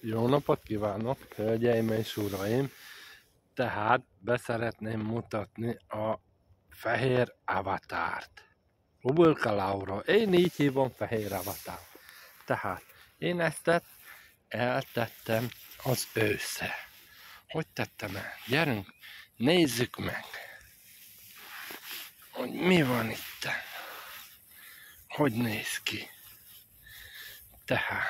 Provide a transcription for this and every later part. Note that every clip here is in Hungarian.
Jó napot kívánok, hölgyeim és uraim! Tehát beszeretném mutatni a fehér avatárt. Ubulka Laura, én így hívom, fehér avatár. Tehát én ezt eltettem az ősszel. Hogy tettem el? Gyerünk, nézzük meg, hogy mi van itt. Hogy néz ki. Tehát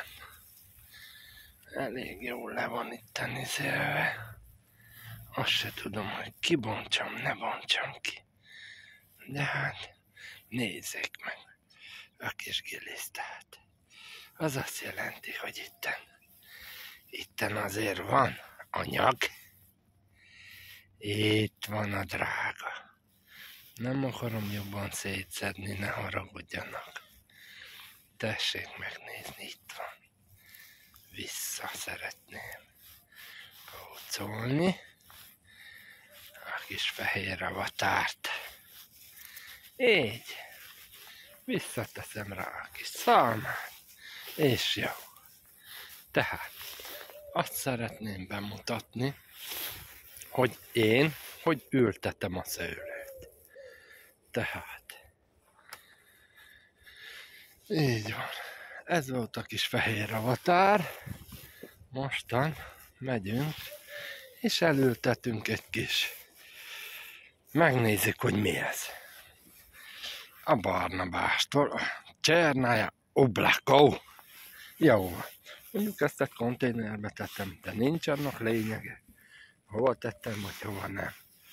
elég jól le van itt nézve. Azt se tudom, hogy kibontsam, ne bontsam ki. De hát nézzék meg a kis gilisztát. Az azt jelenti, hogy itten azért van anyag. Itt van a drága. Nem akarom jobban szétszedni, ne haragudjanak. Tessék megnézni, itt van. Vissza szeretném pócolni a kis fehér avatárt. Így. Visszateszem rá a kis szalmát. És jó. Tehát azt szeretném bemutatni, hogy én hogy ültetem a szőlőt. Tehát így van. Ez volt a kis fehér avatár. Mostan megyünk, és elültetünk egy kis. Megnézzük, hogy mi ez. A Barnabástól, a Csernája Oblakó. Jó van. Mondjuk ezt egy konténerbe tettem, de nincs annak lényege. Hova tettem, vagy hova nem.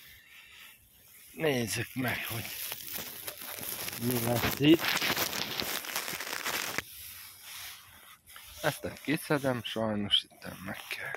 Nézzük meg, hogy mi lesz itt. Ezt kiszedem, sajnos itt meg kell.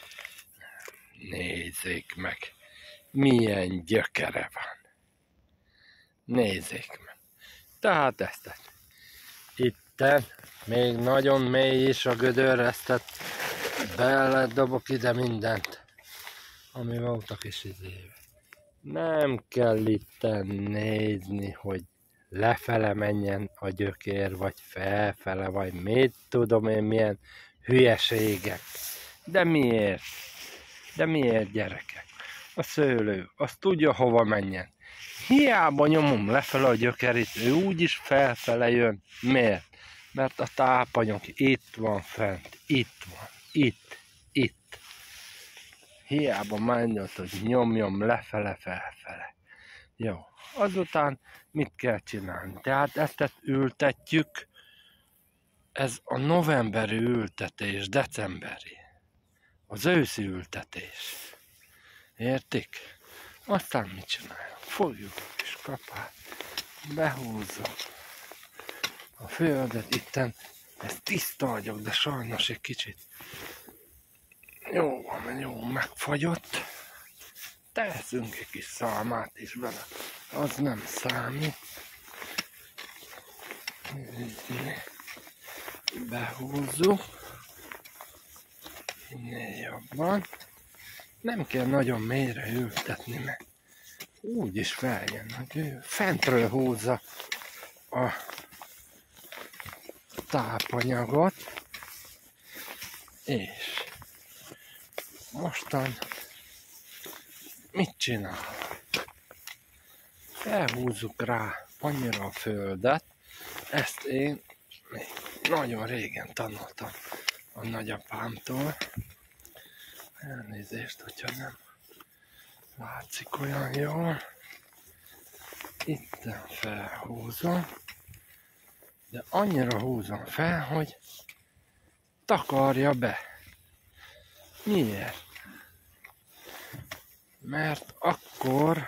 Nézzék meg, milyen gyökere van. Nézzék meg. Tehát ezt itten még nagyon mély is a gödör, ezt beledobok ide mindent, ami voltak is izéve. Nem kell itten nézni, hogy lefele menjen a gyökér, vagy felfele, vagy mit tudom én milyen hülyeségek. De miért? De miért, gyerekek? A szőlő, az tudja hova menjen. Hiába nyomom lefele a gyökerét, ő úgyis felfele jön. Miért? Mert a tápanyag itt van fent, itt van, itt. Hiába mondod, hogy nyomjam lefele, felfele. Jó. Azután mit kell csinálni? Tehát ezt ültetjük, ez a novemberi ültetés, decemberi, az őszi ültetés. Értik? Aztán mit csináljuk? Fogjuk a kis kapát, behúzzuk a földet, itten, ez tiszta agyag, de sajnos egy kicsit jó megfagyott. Teszünk egy kis szalmát is bele, az nem számít. Behúzzuk. Minél jobban. Nem kell nagyon mélyre ültetni, mert úgyis feljön, hogy ő fentről húzza a tápanyagot. És mostan mit csinál? Felhúzzuk rá annyira a földet. Ezt én még nagyon régen tanultam a nagyapámtól. Elnézést, hogyha nem látszik olyan jól. Itten felhúzom, de annyira húzom fel, hogy takarja be. Miért? Mert akkor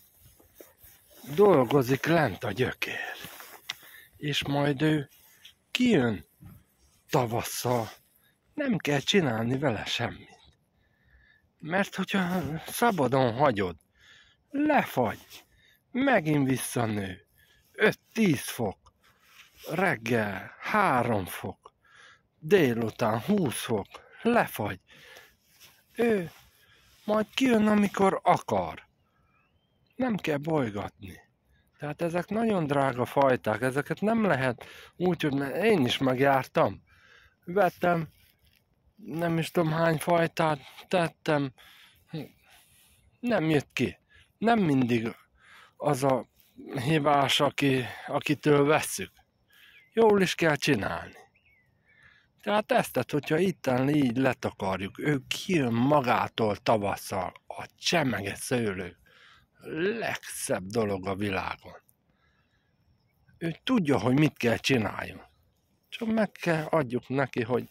dolgozik lent a gyökér, és majd ő kijön tavasszal, nem kell csinálni vele semmit. Mert hogyha szabadon hagyod, lefagy, megint visszanő, 5-10 fok, reggel 3 fok, délután 20 fok, lefagy. Ő majd kijön, amikor akar. Nem kell bolygatni. Tehát ezek nagyon drága fajták, ezeket nem lehet úgy, hogy én is megjártam. Vettem nem is tudom hány fajtát tettem, nem jött ki. Nem mindig az a hibás, akitől vesszük. Jól is kell csinálni. Tehát ezt, hogyha itten így letakarjuk, ő kijön magától tavasszal, a csemege szőlő, legszebb dolog a világon. Ő tudja, hogy mit kell csináljon. Csak meg kell adjuk neki, hogy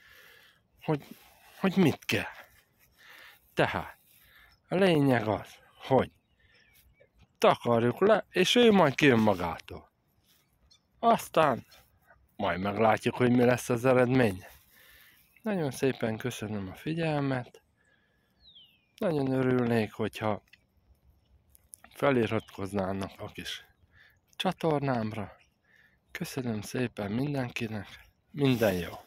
mit kell. Tehát a lényeg az, hogy takarjuk le, és ő majd kijön magától. Aztán majd meglátjuk, hogy mi lesz az eredmény. Nagyon szépen köszönöm a figyelmet. Nagyon örülnék, hogyha feliratkoznának a kis csatornámra. Köszönöm szépen mindenkinek. Minden jó!